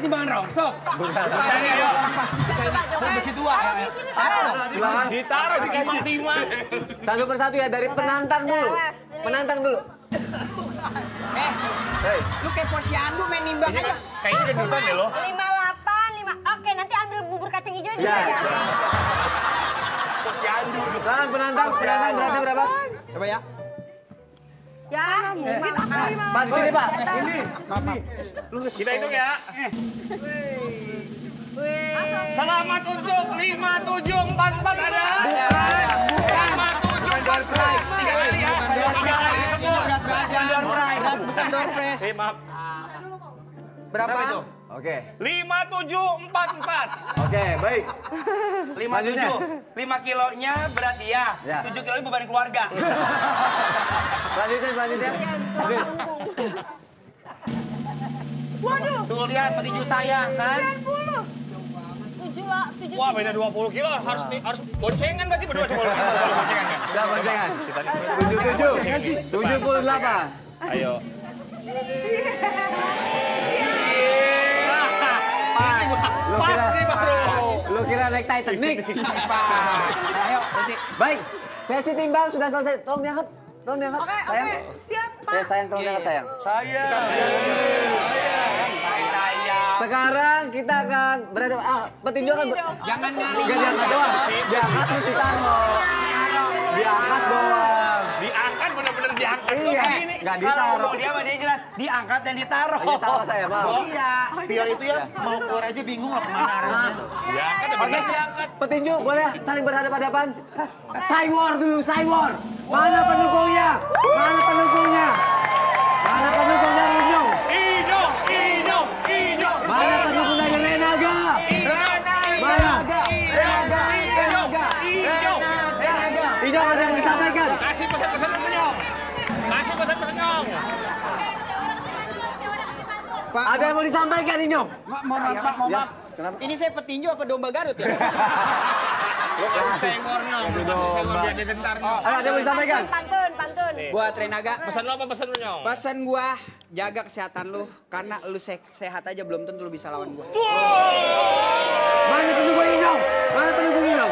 timbangan rongsok. Bukan. Ayo. Besi tua. Silakan. Ditaruh dikasih timang. Satu persatu ya dari penantang dulu. Penantang dulu. Hei, lu kayak posyandu main nimbang aja. Kayaknya gendutan deh lo. 58, 5. Oke, nanti ambil bubur kacang hijau juga Ya. ya. Posyandu. Silakan penantang berarti berapa? Coba ya. Ya, Pak, di sini Pak. Ini. Kita hitung ya. Selamat untuk 5744 ada. 5744. 3 kali ya. 3 kali semua. Bukan door prize. Maaf. Berapa itu? Oke. 5744. Oke, baik. 57. 5 kilonya berat dia. Ya. 7 kilonya beban keluarga. Selanjutnya. Oke. Waduh. Tuh lihat petinju saya kan. 7 lah, 7. Wah, beda 20 kilo. Harus boncengan berarti berdua coba boncengan kan. Sudah boncengan. 78. Ayo. Pas nih baru. Lu kira naik Titanic? Ayo, berarti. Baik. Sesi timbang sudah selesai. Tolong diangkat. Oke, Sayang. siap, Pak. Ya, sayang, tolong diangkat sayang. Saya. Sekarang kita akan berarti petinju kan Jangan nyari. enggak diangkat doang. Diangkat terus ditaruh. Diangkat doang. Diangkat benar-benar diangkat. Iya, enggak ditaruh. Dia mah dia jelas diangkat dan ditaruh. Ini salah saya, Bang. Iya. Biar itu ya mau keluar aja bingung lah kemana arahnya. Diangkat benar diangkat. Petinju boleh saling berhadapan-hadapan. Cywar dulu, Cywar. Mana pendukungnya? Mana pendukungnya? Mana pendukungnya Inyong? Inyong. Mana pendukungnya Renaga? Renaga. Inyong ada yang disampaikan. Kasih pesan-pesan untuk Nyong. Kasih pesan-pesan Nyong. Pak, Ada yang mau disampaikan Inyong? mohon maaf, Pak, mohon Ya, maaf. kenapa? Ini saya petinju apa domba Garut ya? Senggor Nyong. Kasih senggor biar dia gentar Nyong. Ada yang mau disampaikan? Pantun. Buat Renaga, Pesan lo apa pesan lu Nyong? pesan gua jaga kesehatan lu karena lu sehat aja belum tentu lu bisa lawan gua. Mana pendukung Inyong? Mana pendukung Inyong?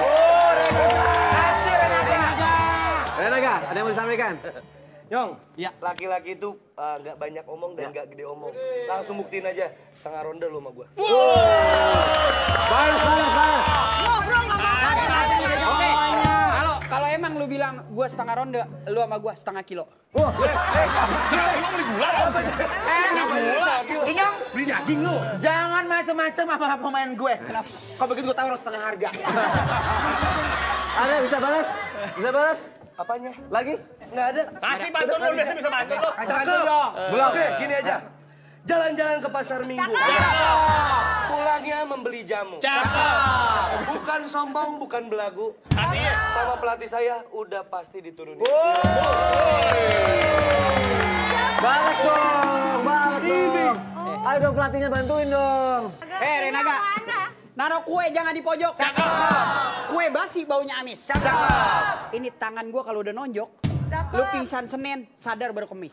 Renaga, ada yang mau disampaikan? Nyong, Ya. laki-laki itu nggak banyak omong dan nggak gede omong. Langsung buktiin aja, setengah ronde lu sama gua. Balas. Oke. Kalau emang lu bilang gua setengah ronde, lu sama gua setengah kilo. Emang beli gula lo? Inyong, Beli daging lu? jangan macem-macem sama pemain gue. Kenapa? Kalau begitu gua taruh setengah harga. Ada yang bisa balas? Bisa balas? Apanya? Lagi? Nggak ada. Kasih pantun lu biasa bisa pantun lu. Cakep. Belum. Oke, gini aja. Jalan-jalan ke pasar minggu. Pulangnya membeli jamu. Cakep. Bukan sombong, bukan belagu. Artinya Sama pelatih saya udah pasti diturunin. Balas dong. Ayo dong pelatihnya bantuin dong. Renaga. Naruh kue jangan di pojok. cakep. Kue basi baunya amis. Ini tangan gua kalau udah nonjok, lu pingsan Senin, sadar baru Kemis.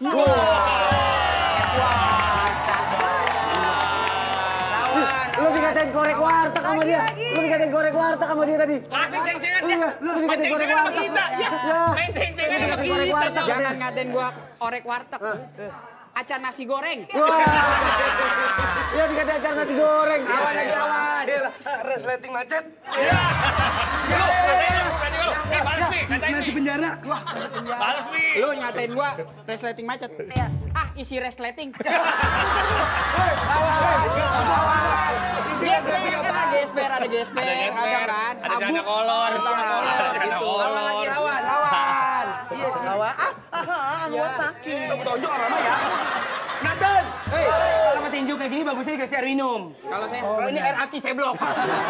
Lu dikatain korek warteg sama dia. Lu dikatain korek warteg sama dia tadi. Kasih ceng-cengan dia. Iya, lu Main dikatain korek ceng-cengan sama warteg. kita. Ya. Main ceng-cengan sama Dikatain korek kita. warteg. Jangan ngatain gua orek warteg. Acar nasi goreng. Wah. Iya dikatain acar nasi goreng. Awan lagi awan. Resleting macet. Lu, katanya lu, katanya lu. Nih, balas nih, katanya nih. penjara. Balas nih. Lu nyatain gua resleting macet. Ah, isi resleting. GSPR ada GSPR, Ada GSPR, ada kan? ada celana kolor. ada celana kolor, Ada celana gitu. kolor. Lawan. Iya sih. Anwar sakit. Tonjok lama ya. Nathan. Kalau sama tinju kayak gini bagusnya dikasih air minum. Kalau saya, Kalau ini air aki saya blok.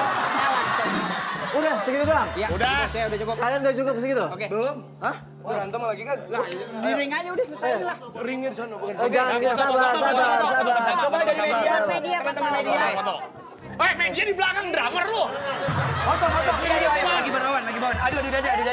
Udah segitu doang. ya, Udah. Saya udah cukup. Kalian udah cukup segitu? Oke. Belum? Hah? Berantem lagi kan? Lah, di ring aja udah selesai lah. Ringnya di sana bukan Oh, jangan sabar. Coba dari media. Media, Teman-teman foto. media. Foto. Media di belakang drummer lu. Foto. Lagi berawan. Adu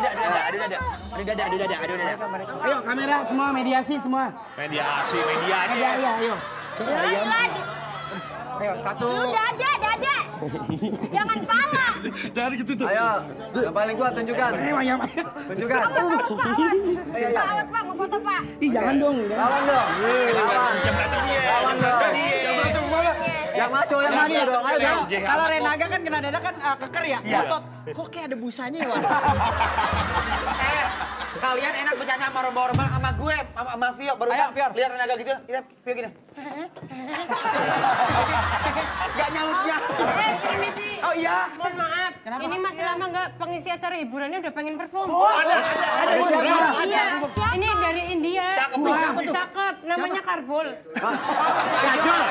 dada. Ayo kamera semua mediasi semua. Mediasi, media aja. Iya, Lagi. Ayo, 1. Lu dada. Jangan pala. Jangan gitu tuh. Ayo, yang paling kuat tunjukkan. Tunjukkan. Awas Pak, mau foto Pak. Ih, jangan dong. Lawan dong. Lawan dong. Yang maco, yang mani dong. Ayo dong. Kalau Renaga kan kena dada kan keker ya, otot. Kok kayak ada busanya ya, Wan? Kalian enak bercanda sama Rombor sama gue, sama Vio. Baru lihat Renaga gitu, kita Vio gini. Gak nyaut-nyaut. Permisi. Oh iya. Mohon maaf. Ini masih lama nggak pengisi acara hiburannya udah pengen perform. Ada hiburan. Iya. Ini dari India. Cakep. Namanya Karbol. Kacau.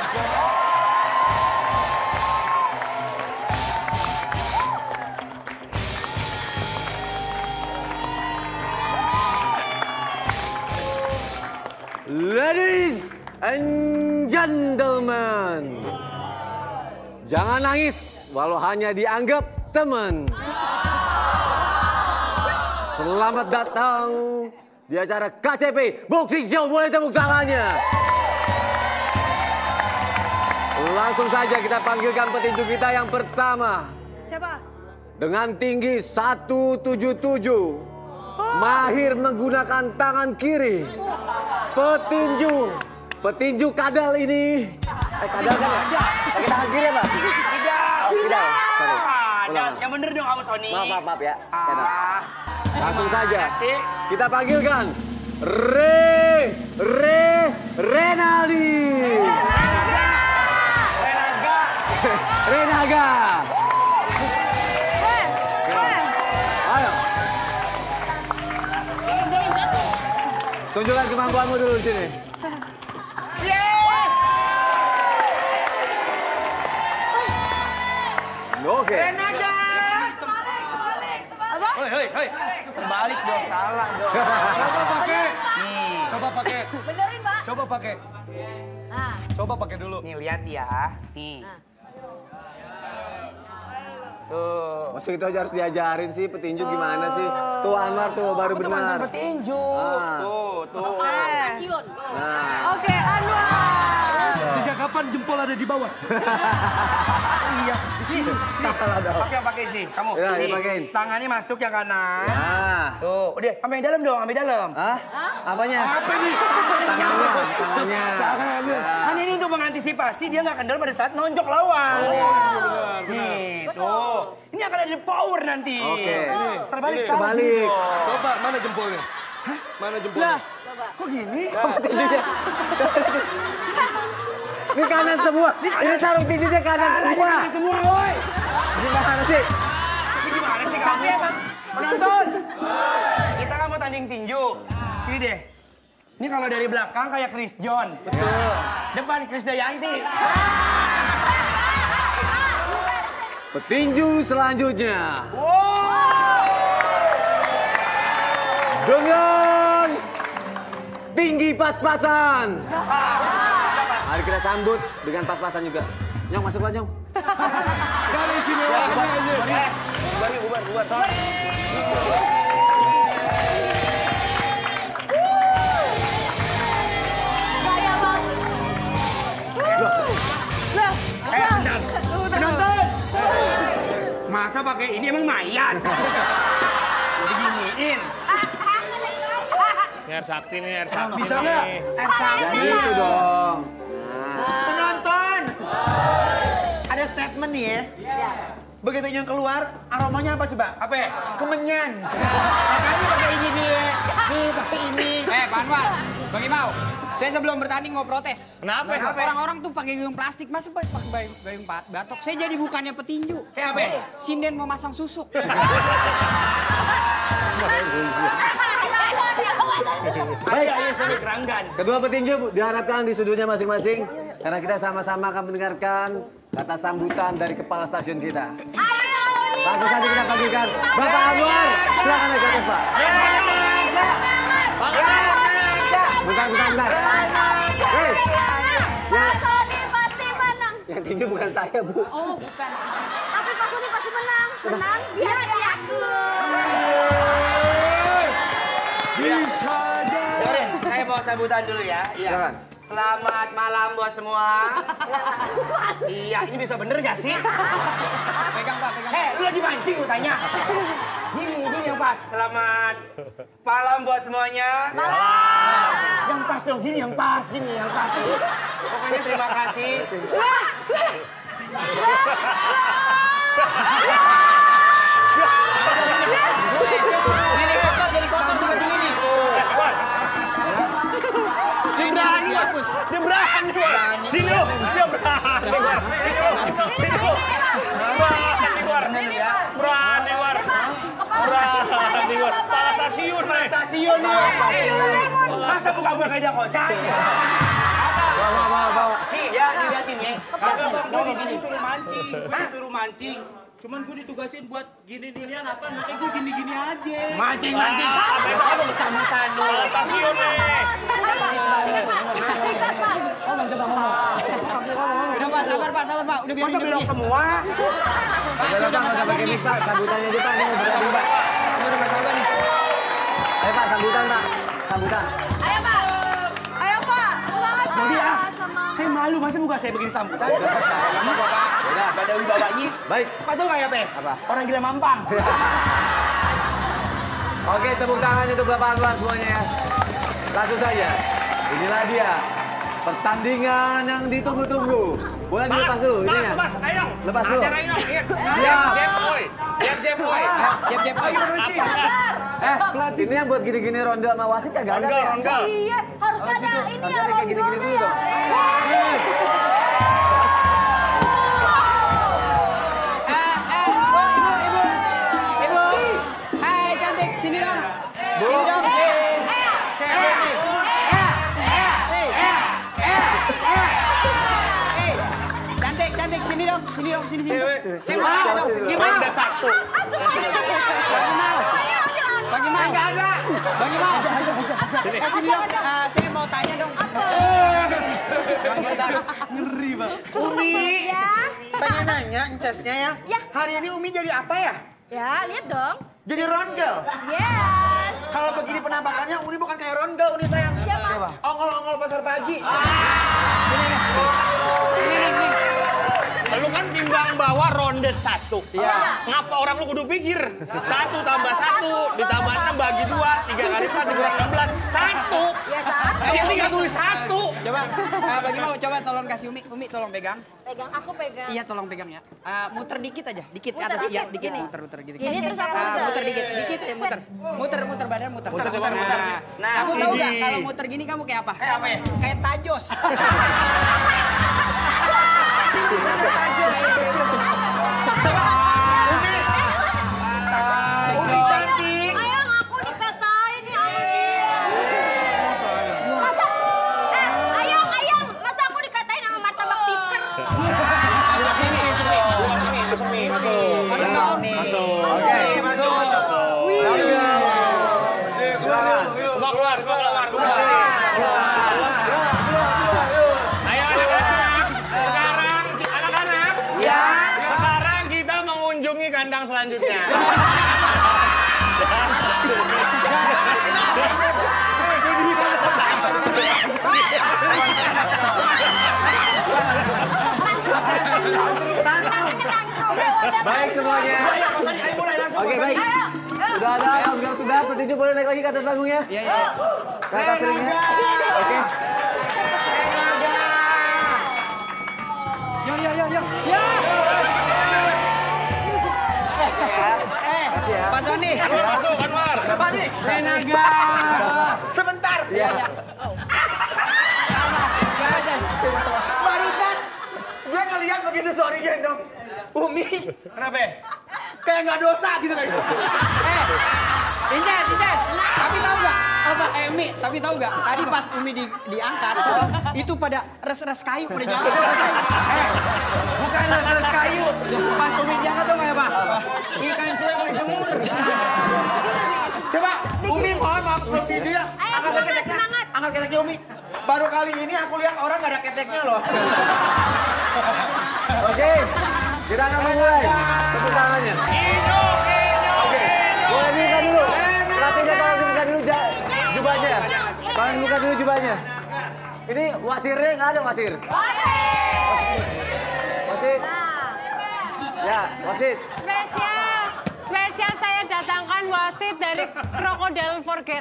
Ladies and gentlemen, jangan nangis walau hanya dianggap teman. Selamat datang di acara KCP Boxing Show, boleh tepuk tangannya. Langsung saja kita panggilkan petinju kita yang pertama. Siapa? Dengan tinggi 177. Mahir menggunakan tangan kiri. Petinju kadal ini. Kadal kan ya? Pakai tangan kiri apa? Tidak. Yang bener dong kamu Sony. Maaf ya. Langsung saja. Kita panggilkan Renaga. Ayo. Tunjukkan kemampuanmu dulu di sini. Oke. Renaga! Hei. Terbalik dong, salah dong. Coba pakai. Nih. Coba pakai. Benerin Pak. Coba pakai. Nah. Coba pakai dulu. Nih, lihat ya. Nih. Tuh. Masih itu aja harus diajarin sih petinju gimana sih. Tuh Anwar tuh baru benar. Petinju. Ah. Tuh. Stasiun. Nah. Oke, Anwar. Sejak kapan jempol ada di bawah? Iya, di sini. Pakai sih, kamu. Ya, Nih, dipakein. tangannya masuk yang kanan. Nah. Tuh, udah, ambil yang dalam dong, ambil dalam. Hah? Apanya? Apa nih? Tangannya. Kan ini untuk mengantisipasi dia nggak kendor pada saat nonjok lawan. Nih, tuh. Ini akan ada power nanti. Oke. Terbalik. Kebalik. Coba, mana jempolnya? Mana jempolnya? Kok gini? Ini kanan semua. Ini sarung tinjunya kanan semua. Semua, woi. Gimana sih? Ini gimana sih kamu? Penonton. Kita kan mau tanding tinju. Sini deh. Ini kalau dari belakang kayak Chris John. Betul. Depan Chris Dayanti. Petinju selanjutnya. Wow. Dengan tinggi pas-pasan. Mari kita sambut dengan pas-pasan juga. Nyong, masuklah Nyong. Dari sini aja. Bubar. Gaya Bang. Penonton. Masa pakai ini emang mayat? Diginiin. Ini air sakti nih, air sakti. Bisa nggak? Jangan gitu dong. Penonton! Ada statement nih ya. Begitu yang keluar, aromanya apa coba? Apa ya? Kemenyan. Makanya pakai ini dia. Nih, pakai ini. Pak Anwar, Bang Imau, saya sebelum bertanding mau protes. Kenapa? Orang-orang tuh pakai gayung plastik, masa pakai gayung batok? Saya jadi bukannya petinju. Kayak apa ya? Sinden mau masang susuk. Baik, Ayo sampai keranggan. kedua petinju diharapkan di sudutnya masing-masing. Karena kita sama-sama akan mendengarkan kata sambutan dari kepala stasiun kita. Langsung saja kita panggilkan Bapak Anwar. Silakan naik ke atas, Pak. Bentar. Hei, Pak Sony pasti menang. yang tinju bukan saya, Bu. Oh, bukan. Tapi Pak Sony pasti menang. Menang? Biar aku. Bisa aja. Dengerin, saya bawa sambutan dulu ya. Iya. Silakan. Selamat malam buat semua. Iya, ini bisa bener gak sih? Pegang Pak, pegang. Hei, lu lagi mancing lu tanya. Gini yang pas. Selamat malam buat semuanya. Malam. Yang pas dong, gini yang pas. Pokoknya terima kasih. Ini kotor jadi kotor seperti ini. Dia berani. Sini lu, dia berani. Berani war. Kepala stasiun, Stasiun nih. Masa buka gue kayak dia kocak? Bawa. Nih ya, liatin ya. Gue di sini suruh mancing. Cuman gue ditugasin buat gini-ginian apa, makanya gue gini-gini aja. Mancing. Besok ada sambutan lu. Stasiun nih. Udah Pak, sabar Pak. Udah biarin Masa dia belok pergi. semua? Pak, saya udah Pak, sabar pakai nih. mic, Pak. Sambutannya di Pak, ini berarti Pak. Udah nggak sabar nih. Ayo Pak, sambutan Pak. Sambutan. Ayo Pak. Semangat Pak. Saya malu, masa buka saya begini sambutan? Udah. Ada wibawanya. Baik. Pak tau nggak ya, Pe? Apa? Orang gila mampang. Oke, tepuk tangan untuk Bapak Anwar semuanya ya. Langsung saja. Inilah dia. Pertandingan yang ditunggu-tunggu. Boleh dilepas dulu ininya. Lepas, ayo. Lepas dulu. Acara ini, Siap. Jeb, boy. Jep. Ini yang buat gini-gini ronde sama wasit kagak ada ya? Ronggal. Iya, harus ada ini Harus ya. ada kayak gini-gini dulu dong. Ibu. Hai cantik, sini dong. Sini dong. Cantik, sini dong. Saya mau tanya dong. Ronde satu. Bagi mau. Enggak ada. Bagi mau. Sini dong. Saya mau tanya dong. Ngeri, Bang. Umi, pengen nanya incesnya ya. Ya. Hari ini Umi jadi apa ya? Ya, lihat dong. Jadi Ron Girl. Yes. Kalau begini penampakannya, Uni bukan kayak Ron Girl, Uni sayang. Siapa? Ongol-ongol pasar pagi. Lu kan timbang bawa ronde 1. Iya. Ngapa orang lu kudu pikir? 1 tambah 1 ditambah 6 bagi 2, 3 kali 4 dikurang 16. 1. Ya, satu. Yang tinggal tulis 1. Coba, bagi mau coba tolong kasih Umi. Umi tolong pegang. Pegang, aku pegang. Iya tolong pegang ya. Muter dikit aja, dikit Muter, atas. Iya, dikit, dikit gini. muter gitu. Ini terus aku muter. Muter dikit aja muter. Muter badan muter. Muter, coba muter. Nah, Kamu tahu ini. nggak kalau muter gini kamu kayak apa? Kayak apa ya? Kayak tajos. Umi cantik. Ayang, aku dikatain ya. Masa? Ayang, masa aku dikatain sama martabak tiker? Oke, masuk. Semua keluar. Ayo anak-anak. Sekarang kita mengunjungi kandang selanjutnya. Baik semuanya. Oke, baik. Sudah ada, alhamdulillah sudah. Petinju boleh naik lagi ke atas panggungnya. Iya. Ke atas ringnya. Oke. Yo. Pak Sony. Masuk, Anwar. Renaga. Sebentar. Iya. Barusan gue ngeliat begitu sorry gendong Umi Kenapa? kayak nggak dosa gitu kayak. Inces. Tapi tahu nggak? Umi, tapi tahu nggak? Tadi pas Umi diangkat, itu pada res-res kayu pada jalan. Bukan alas kayu. Pas Umi jangan tuh nggak ya, Pak? Ikan cuek mau dijemur. Coba Umi mohon maaf sebelum video ya. Ayo, semangat. Angkat keteknya Umi. Baru kali ini aku lihat orang nggak ada keteknya loh. Oke. Kita akan mulai. Tepuk tangannya. Oke. Boleh dibuka dulu. Pelatihnya tolong dibuka dulu jubahnya. Tolong buka dulu jubahnya. Ini wasirnya nggak ada wasir. Wasit. Ya, wasit. Spesial saya datangkan wasit dari Crocodile Forget.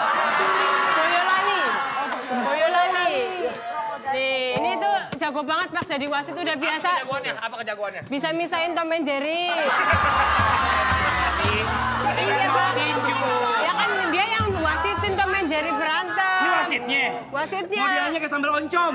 Boyolali. Nih, ini tuh jago banget Pak jadi wasit udah biasa. Apa kejagoannya? Bisa misahin Tom and Jerry. Iya Pak. Ya kan dia yang wasitin Tom and Jerry berantem. Ini wasitnya? Wasitnya. Modelnya kayak sambal oncom.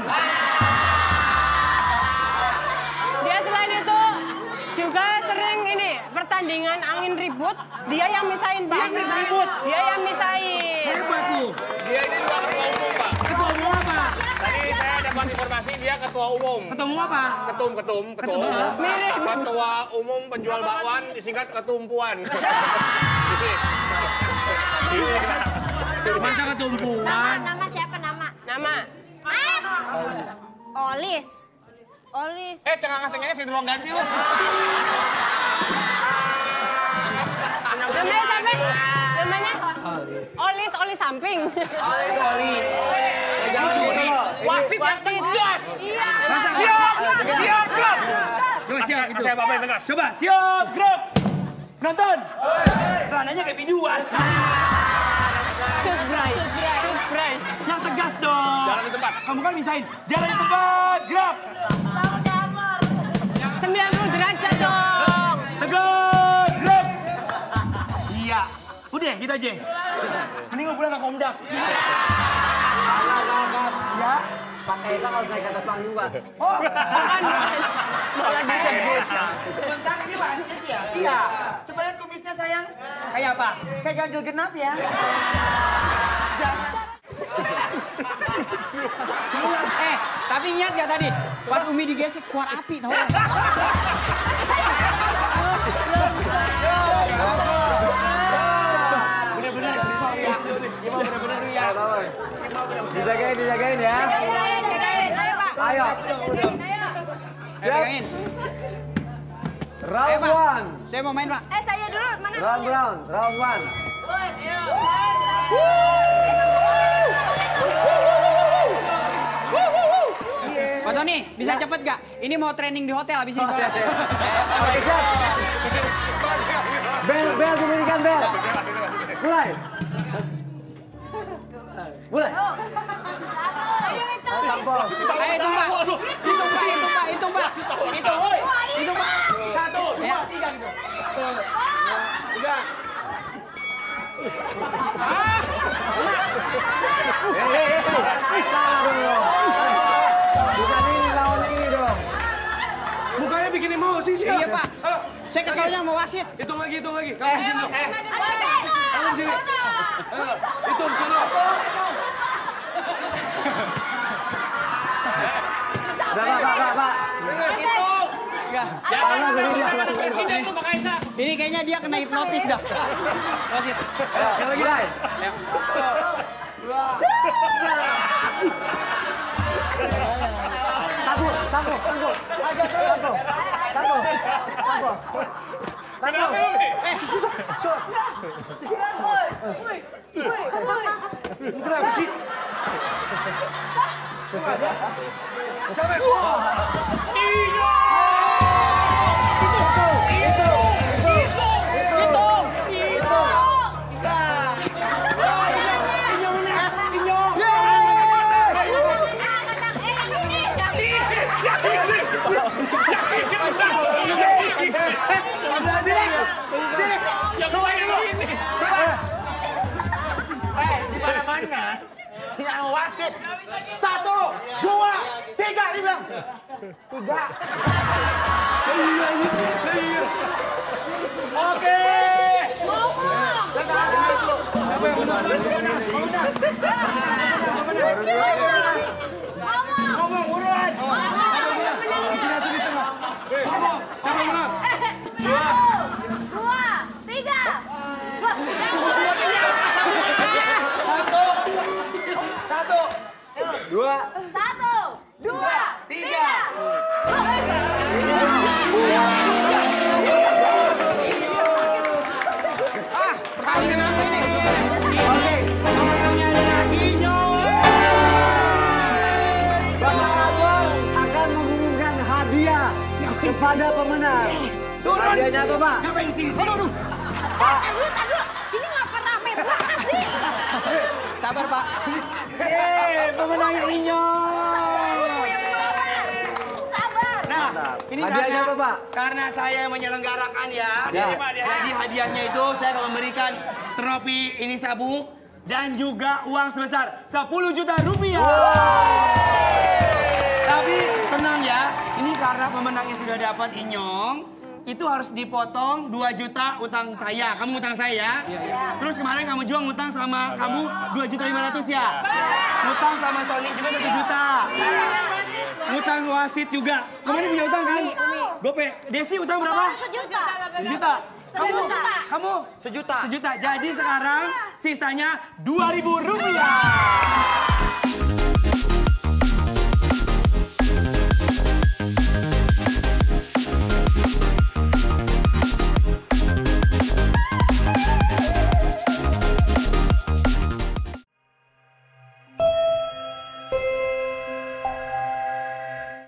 Dia selain itu juga sering ini pertandingan angin ribut, dia yang misahin Pak. Dia yang misahin. Hebat lu. Dia ini juga ketua umum, Pak. Ketua umum apa? Tadi saya dapat informasi dia ketua umum. Ketua umum apa? Ketua umum. Mirip. Ketua umum penjual bakwan disingkat ketumpuan. Masa ketumpuan? Nama siapa nama? Nama. Olis. Cengang asengnya si ruang ganti lu. Namanya siapa? Namanya? Olis samping. Wasit yang tegas. Iya. Siap. Siap. Saya bapak yang tegas. Coba, siap, gerak. Nonton. Celananya kayak biduan. Cukbray. Yang tegas dong. Jalan di tempat. Kamu kan misahin. Jalan di tempat, gerak. 90 derajat dong. Tegas, gerak. Iya. Udah, gitu aja. Mending lu pulang ke Komdak. Ya, Pak Kaisang harus naik ke atas panggung, Pak. Bukan. Malah disebut. Sebentar ini wasit ya? Iya. Coba lihat kumisnya sayang. Kayak apa? Kayak ganjil genap ya. Tapi ingat gak tadi? Pas Umi digesek keluar api tau. Bener-bener ya. Dijagain ya. Ayo Pak. Ayo. Saya pegangin. Round Pak. one. Saya mau main, Pak. Saya dulu mana? Round one. Mas Sony, bisa cepet gak? Ini mau training di hotel habis ini soalnya. Oke, siap. Bel, bunyikan bel. Mulai. Ayo itu. Tampol. Ayo hitung, Pak. Hitung, Pak. Hitung, Pak. 1, 2, 3 gitu. Bukan ini, lawan ini dong. Mukanya bikin emosi sih. Iya, Pak. Saya keselnya mau wasit. Hitung lagi. Kamu di sini. Kamu di sini. Hitung sana. Pak. Presiden lu Pak Kaisang. Ini kayaknya dia kena hipnotis dah. Wasit. Yang lagi lain. Tangguh. Kenapa sih? Di mana-mana. Tidak mau wasit. 1, 2, 3 dibilang. 3. Oke. Ngomong uruan. Sini di tengah. Siapa yang menang? 2, 3. Dua. 1, 2, 3. Pertandingan apa ini? Oke. Pemenangnya adalah Inyo. ada pemenang. Hadiahnya apa, Pak? Ngapain di sini sih? Aduh. Ini ngapa rame banget sih? Sabar, Pak. Pemenangnya Inyong. Sabar. Nah, ini Hadiahnya apa, Pak? Karena saya yang menyelenggarakan ya. Jadi hadiahnya itu saya akan memberikan trofi ini sabuk dan juga uang sebesar 10 juta rupiah. Tapi tenang ya, ini karena pemenangnya sudah dapat Inyong, itu harus dipotong 2 juta utang saya. Kamu utang saya ya? Terus kemarin kamu juga ngutang sama kamu 2.500.000 ya? Ngutang sama Sony juga 1 juta. Ngutang wasit juga. Kemarin punya utang kan? Gope. Desi utang berapa? 1 juta. 1 juta. Kamu? Sejuta. 1 juta. Jadi sekarang sisanya 2.000 rupiah.